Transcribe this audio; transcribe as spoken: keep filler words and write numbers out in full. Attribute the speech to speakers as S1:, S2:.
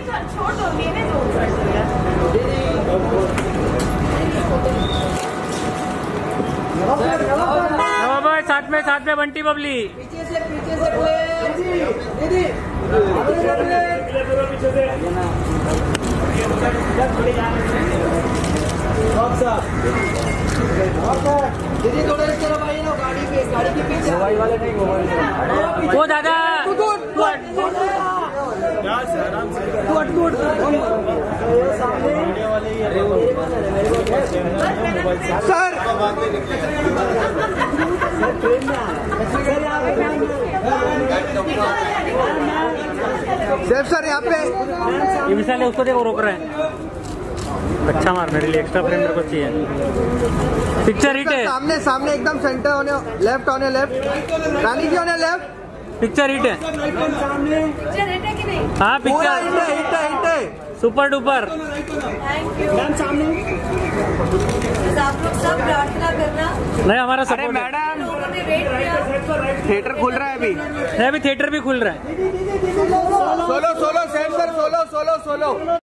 S1: छोड़ दो, मेरे दो
S2: भाई, साथ में साथ में बंटी बबली।
S3: पीछे से पीछे से दीदी पीछे से दीदी थोड़ा इस तरफ आइए ना, गाड़ी पे गाड़ी के पीछे मोबाइल वाले नहीं, मोबाइल
S2: वो दादा
S3: सर सेफ सर यहाँ पे
S2: ये मिसाल है, उसको देखो रोक रहे हैं। अच्छा मार, मेरे लिए एक्स्ट्रा फ्रेम मेरे को चाहिए। पिक्चर हिट है,
S3: सामने सामने एकदम सेंटर होने, लेफ्ट होने, लेफ्ट रानी जी होने, लेफ्ट।
S2: पिक्चर हिट है।
S1: पिक्चर हिट है कि नहीं?
S2: हाँ
S3: पूरा
S2: पिक्चर
S3: हिट है, हिट है, हिट है।
S2: Super duper.
S1: Thank you ma'am. सामने आप लोग सब प्रार्थना करना।
S2: नहीं हमारा
S3: अरे मैडम,
S1: लोगों ने वेट किया।
S3: थिएटर खुल रहा है अभी।
S2: नहीं अभी थिएटर भी खुल रहा है।
S3: Solo solo safe sir, solo solo solo